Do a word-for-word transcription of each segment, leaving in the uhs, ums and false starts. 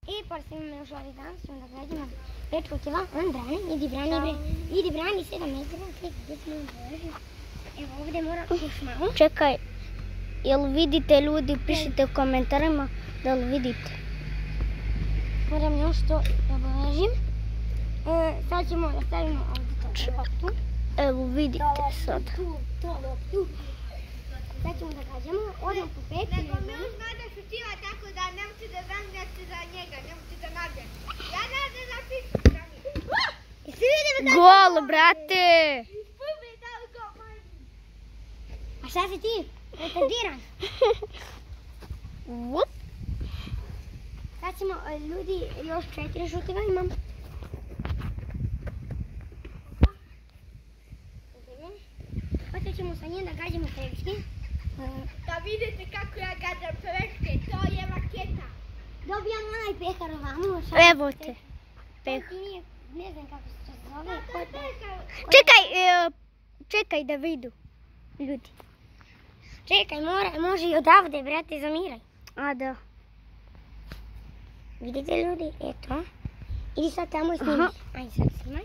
I pošto imamo još ovdje danas, ćemo da gađamo prečku kila, on brani, idi brani, bre, idi brani sedam metara, čekaj, gdje smo on položili. Evo ovdje mora još malo. Čekaj, jel vidite ljudi, pišite u komentarima da li vidite. Moram još to da položim. Sad ćemo da stavimo ovdje to loptu. Evo vidite sad. Tu, to loptu. Sad ćemo da gađamo, odmah po pet. Nego mi on zna da šutiva tako da nemojte da zanjate za njega, nemojte da navljate. Ja navljam za pisu strani. Jesi vidio me kako? Gol, brate! Ispubi da li go manji. A šta si ti? Retardiran? Vup. Sad ćemo, ljudi, još četiri šutiva imam. Sada ćemo sa njim da gađamo prečke. Da vidite kako ja gađam prečke, to je raketa. Dobijam onaj pehar ovamo. Evo te. Pehar. Ne znam kako se to zove. Čekaj, e, čekaj da vidu ljudi. Čekaj, mora, može i odavde, brate, zamiraj. A da. Vidite ljudi, eto. Idi sad tamo i snimi. Ajde sad snimaj.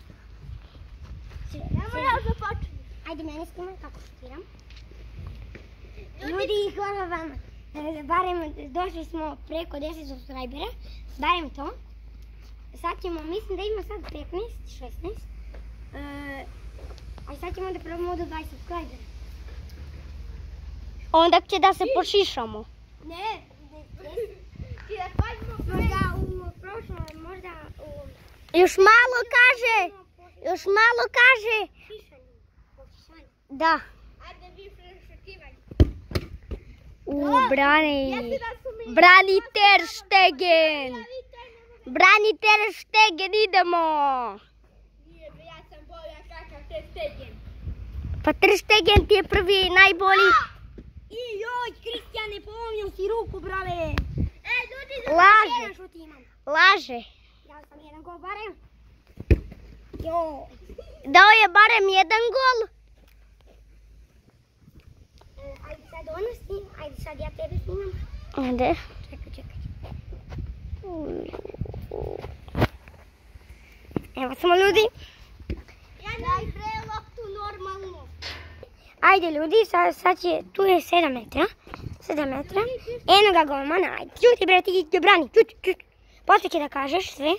Ja moram započeti. Ajde mene snimaj kako šutiram. Ljudi, hvala vama. Barem došli smo preko deset subscribera. Barem to. Sad ćemo, mislim da ima sad petnaest, šesnaest. A sad ćemo da probamo do dvadeset subscribera. Onda će da se pošišamo. Ne, I da pađemo možda u prošlom, možda u... Još malo kaže, još malo kaže. Šišanju. Pošišanju. Da. Ajde vi prešutivanje. U, brani. Jesi da su mi... Brani Ter Stegen. Brani Ter Stegen, idemo. Nije, ja sam bolja kakav Ter Stegen. Pa Ter Stegen ti je prvi i najbolji. I joj, Kristijane, pomnio si ruku, brale. E, ljudi, Laže, Jedan šut imam. laže. Dao sam jedan gol barem. Joj. Dao je barem jedan gol. Ajde sad ono snim, ajde sad ja tebe snimam. Ajde. Čekaj, čekaj. Evo smo ljudi. ja daj bre loptu normalno. Ajde ljudi, sad, sad će, tu je sedam metara. sedam metara. Eno ga golmana, ajde. Čuti bre, ti ti brani, čuti, čuti. Posle će da kažeš sve.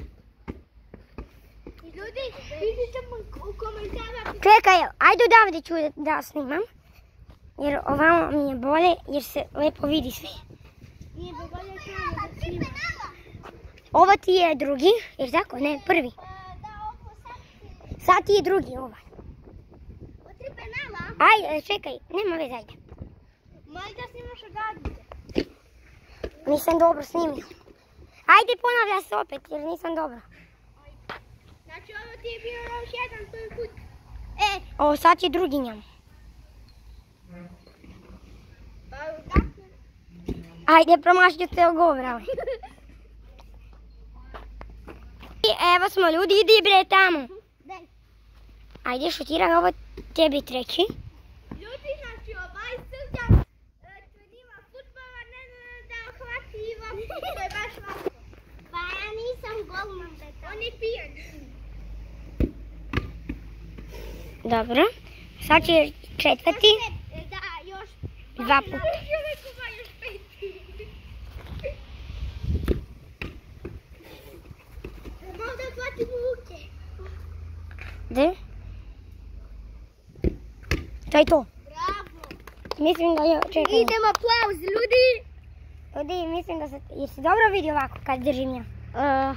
Ljudi, vidite u komentarima. Čekaj, ajde odavde ću da, da snimam. Jer ovamo mi je bolje, jer se lepo vidi sve. Nije bi bolje kraju da snima. Ovo ti je drugi, jer tako? Ne, prvi. Da, ovo sad Sad ti je drugi ovaj. u tri penala. Ajde, čekaj, nema veze, ajde. Možda snimaš odavde. Nisam dobro snimio. Ajde, ponavlja se opet, jer nisam dobro. Znači ovo ti je bio još jedan prvi put. E, ovo sad će drugi njam. Pa tako. Ajde, promašit ću ceo govor, ali. I evo smo ljudi, idi bre tamo. Daj. Ajde, šutiraj, ovo tebi treći. Ljudi, znači ovaj Srđan trenira futbola, ne da hvati loptu, to je baš lako. Pa ja nisam golman, bre. On je pijan. Dobro, sad će četvrti, Da, još dva puta. Još rekao još pet. Malo da hvatim u ruke. Gde? To je to. Bravo. Mislim da je, čekaj. Idemo aplauz, ljudi. Ljudi, mislim da se, jer si dobro vidi ovako kad držim ja. E,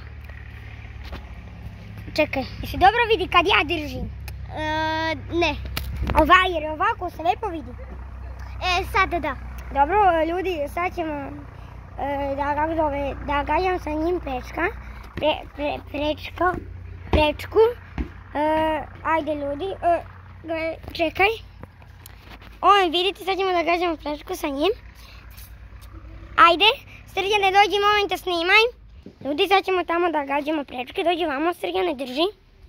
Čekaj, jesi dobro vidi kad ja držim? e, ne. Ovaj, jer ovako se lepo vidi. E, sada da. Dobro, ljudi, sad ćemo e, da, kako zove, da gađam sa njim prečka. Pre, pre, prečko, prečku. E, ajde ljudi, e, gle, čekaj. On, vidite, sad ćemo da gađamo prečku sa njim. Ajde, Srđane, dođi momenta, snimaj. Ljudi, sad ćemo tamo da gađamo prečke. Dođi vamo, Srđane, drži.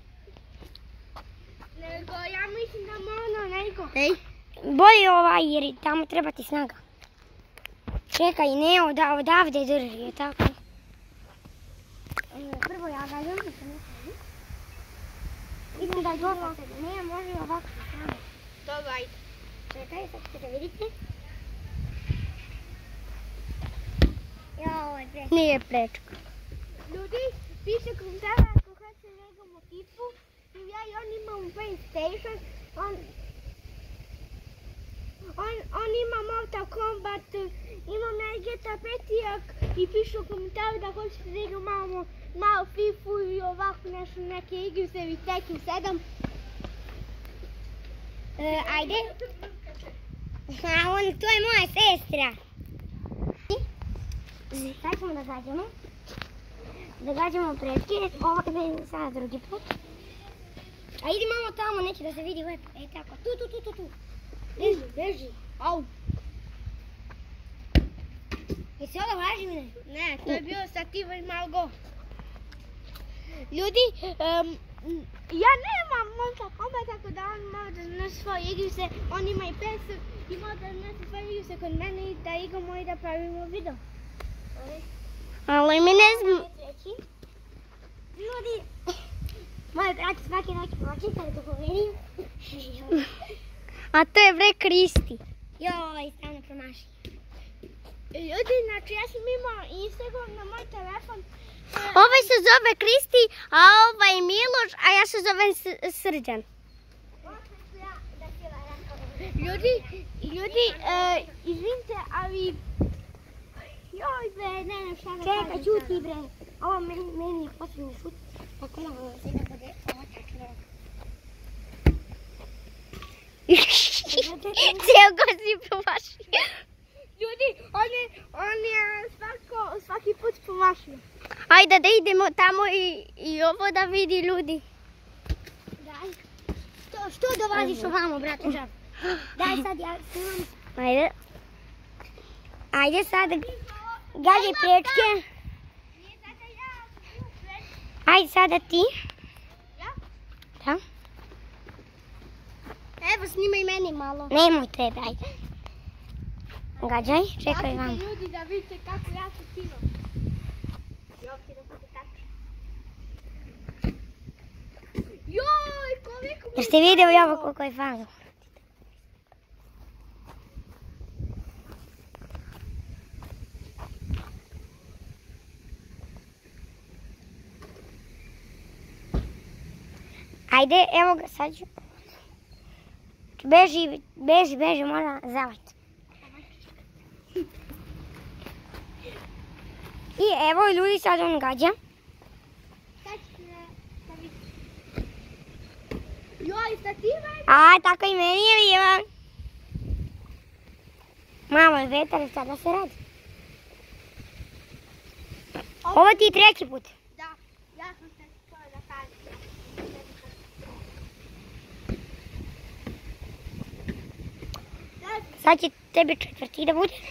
Nego, ja mislim da ono, nego. Ej. Bolje ovaj, jer tamo treba ti snaga. Čekaj, ne, oda, odavde drži, je tako? Prvo ja gađam. Vidim da je dosta sedi. Ne, može i ovako da stavim. Dobro, ajde. Čekaj, sad ćete vidite. Ja, ovo je prečka. Nije prečka. Ljudi, piše komentara ako hoće da igramo tipu. Ja i on imamo PlayStation. On, on, on ima Mortal Kombat, imam na G T A pet i piše u komentaru da hoćete da igramo malo, malo Fifu i ovako nešto, neke igrice i Tekken sedam. E, ajde. A on, to je moja sestra. Sad ćemo da gađamo. Da gađamo prečke. Ovo je sada drugi put. A idi malo tamo, neće da se vidi lepo. E tako, tu, tu, tu, tu, tu. Beži, beži. Au. Jesi ovo važi ili ne? Ne, to je bilo sa Tivo i Margo. Ljudi, um, ja nemam Mortal Kombat, tako da on mora da donese svoje igrice. On ima i P S i mora da donese svoje igrice kod mene i da igramo i da pravimo video. Ali mi ne znam... Ljudi, moje brate svaki noć pročita da dogovorim. A to je bre Kristi. Joj, stane promaši. Ljudi, znači ja sam imao Instagram na moj telefon. Ovaj se zove Kristi, a ovaj Miloš, a ja se zovem S- Srđan. Ljudi, ljudi, uh, izvinite, ali... Joj bre, ne znam šta da Čekaj, kažem čuti sada. bre. Ovo meni, meni je posljednji šut. Tako malo se da bude ovo tačno. Cijel go si promašio. Ljudi, on je, on je svako, svaki put promašio. Ajde da idemo tamo i, i ovo da vidi ljudi. Daj. Što, što dolaziš ovamo, brate, žab? Daj sad, ja snimam. Ajde. Ajde sad, gađaj prečke. Nije sada ja, Ajde sada ti. ja? Da? Evo snimaj meni malo. Nemoj tebe, ajde. Gađaj, čekaj vam. Pratite ljudi da vidite kako ja se skinuo. I ovdje da bude tačno. Joj, koliko mi... Jeste vidjeli ovo koliko je falo? Ajde, evo ga sad ću. Beži, beži, beži, mora zavati. I evo ljudi, sad on gađa. Sad ćete da vidite. Joj, stativa je... A, tako i meni je bilo. Malo je vetar, sada se radi. Ovo ti je treći put. Da, ja sam se skoro da kažem. Sad će tebi četvrti da bude.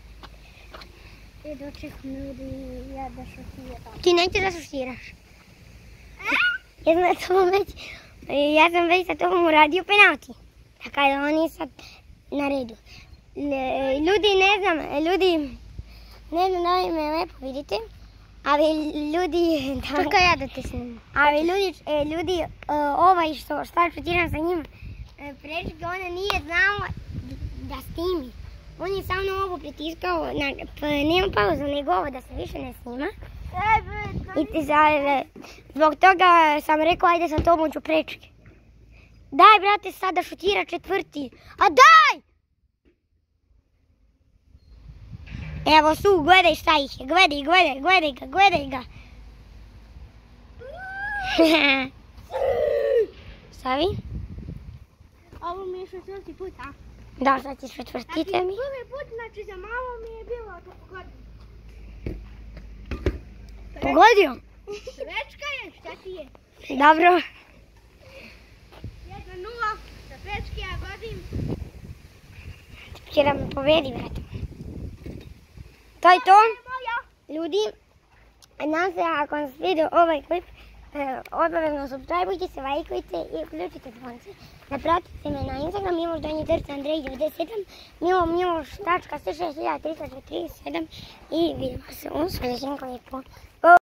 I dočekam ljudi, ja da šutiram. Ti neće da suštiraš. Ja sam, na tobom već, ja sam već sa tobom uradio penalti. Tako da on je sad na redu. L- ljudi, ne znam, ljudi, ne znam da li me lepo vidite, ali ljudi... Da, Čekaj ja da te snimam. ali ljudi, e, ljudi e, ovaj što šta šutiram sa njim, e, prečke, ona nije znala da snimi. On je samo na ovo pritiskao, na, pa, nema pauzu nego ovo da se više ne snima. I za, zbog toga sam rekao ajde sa tobom ću prečke. Daj brate sada šutira četvrti. A daj! Evo su, gledaj šta ih je. Gledaj, gledaj, gledaj ga, gledaj ga. Stavi? Ovo mi je četvrti put, a? Da, sad ćeš četvrtite mi. Prvi put, znači za malo mi je bilo da pogodim. Pogodio? Prečka je, šta ti je? Dobro. Jedna nula, za prečke ja godim. Će da me pobedi, brate. To je to. Ljudi, nadam se ako vam se svidio ovaj klip, e, obavezno subscribeujte se, lajkujte i uključite zvonce. Da pratite me na Instagram, Miloš Donji Trca Andrej devedeset sedam, Milo Miloš tačka sto šest hiljada tristo četrdeset sedam i vidimo se u sljedećem klipu.